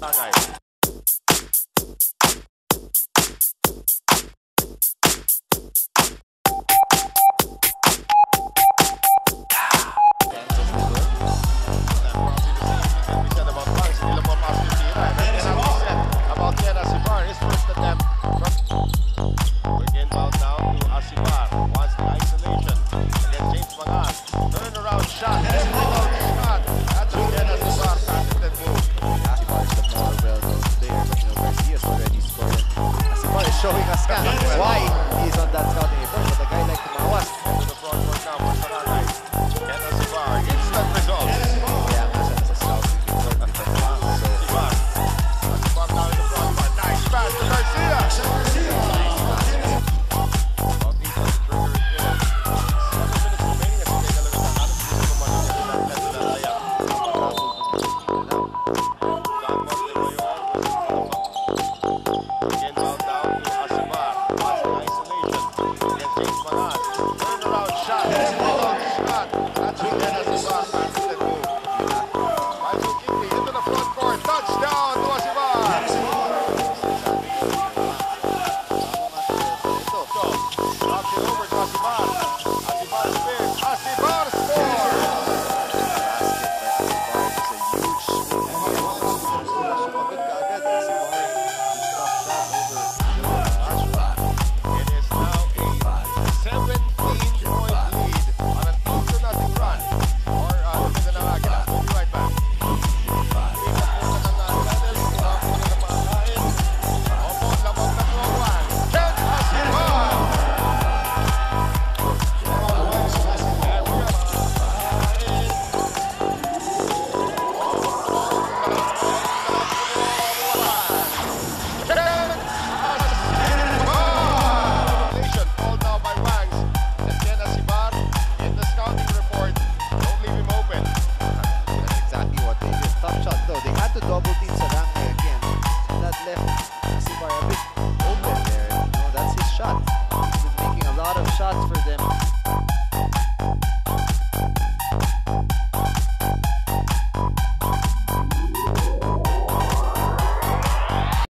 Tangay. Showing us why he's on that scouting report, but the guy like Tumawas. To the front court now for Sarangay. Kena Sibar, instant results. Yeah, nasa sa scouting report ni Tumawas. So, Sibar. Sibar now in the front court. Nice pass to Garcia. About 8 on the trigger again. 7 minutes remaining as they take a look at the halos gusto mo man yung led to that layup. Again, foul down to Asibar. Pass in isolation against James Manas. Turnaround shot. Shot. That's with Kena Sibar. Patented move. Michael Kingsley into the front court. Touchdown to Asibar. Drops it over to Asibar. Asibar spins. Asibar scores. It is now a 17-point lead on an 8-0 run for Mindanao Agila. We'll be right back. Ken Asibar! Called now by Wangs and Ken Asibar in the scouting report. Don't leave him open. that's exactly what they did. Tough shot though. They had to double team Sarangay again. And that left Asibar a bit open there. You know, that's his shot. He's been making a lot of shots for them.